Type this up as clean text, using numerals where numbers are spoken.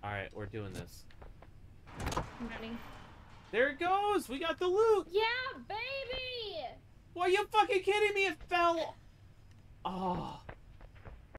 Alright, we're doing this. I'm ready. There it goes! We got the loot! Yeah, baby! Well, are you fucking kidding me? It fell... Oh.